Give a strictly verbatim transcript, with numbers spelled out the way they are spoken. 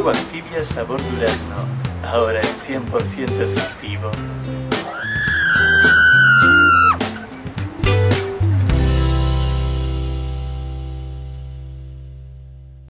nuevo Activia sabor durazno. Ahora es cien por ciento efectivo.